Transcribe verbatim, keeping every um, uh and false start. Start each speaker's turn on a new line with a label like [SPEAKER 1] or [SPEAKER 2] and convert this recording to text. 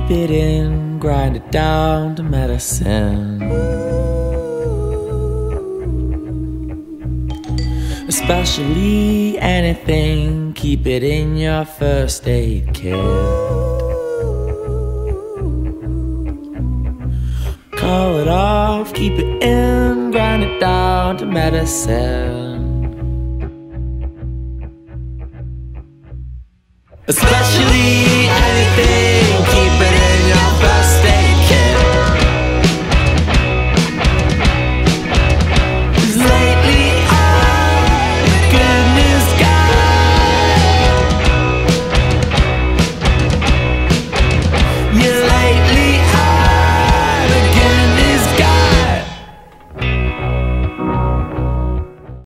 [SPEAKER 1] keep it in, grind it down to medicine. Especially anything, keep it in your first aid kit. Call it off, keep it in, grind it down to medicine. Especially anything, keep it in your face.